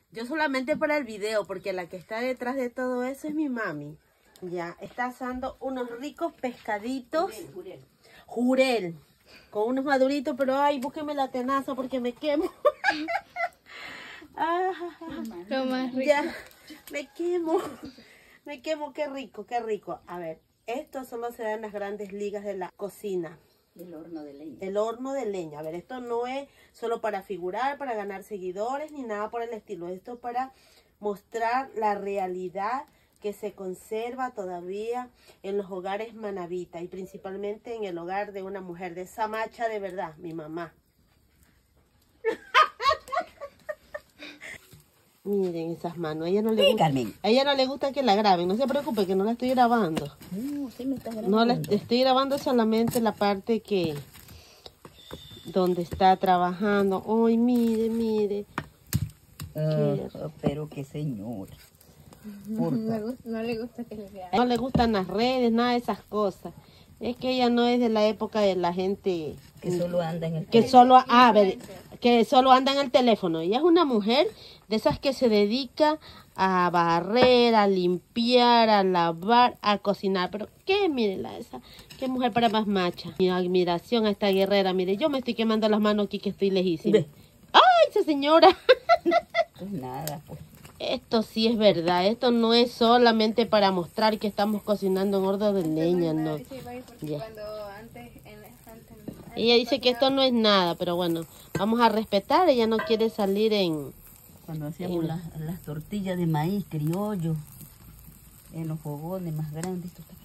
Yo solamente para el video, porque la que está detrás de todo eso es mi mami. Ya, está asando unos ricos pescaditos. Jurel. Con unos maduritos, pero ay, búsqueme la tenaza porque me quemo. Lo más rico. Ya, me quemo. Me quemo, qué rico, qué rico. A ver, esto solo se da en las grandes ligas de la cocina. El horno de leña. El horno de leña. A ver, esto no es solo para figurar, para ganar seguidores, ni nada por el estilo. Esto es para mostrar la realidad que se conserva todavía en los hogares manabitas y principalmente en el hogar de una mujer de esa macha de verdad, mi mamá. Miren esas manos, a ella no le gusta, Carmen. a ella no le gusta que la graben, no se preocupe que no la estoy grabando. Sí me estás grabando. No la estoy grabando solamente la parte que donde está trabajando. Ay, mire, mire. Pero qué señora. No le gusta que le vean. No le gustan las redes, nada de esas cosas. Es que ella no es de la época de la gente Que solo anda en el que solo, que solo anda en el teléfono. Ella es una mujer de esas que se dedica a barrer, a limpiar, a lavar, a cocinar. Pero qué, mírenla esa, qué mujer para más macha. Mi admiración a esta guerrera. Mire, yo me estoy quemando las manos aquí que estoy lejísima. ¡Ay, esa señora! Pues nada, pues. Esto sí es verdad, esto no es solamente para mostrar que estamos cocinando en horno de leña, no. Ya. Ella dice que esto no es nada, pero bueno, vamos a respetar, ella no quiere salir en... Cuando hacíamos las tortillas de maíz criollo, en los fogones más grandes, esto está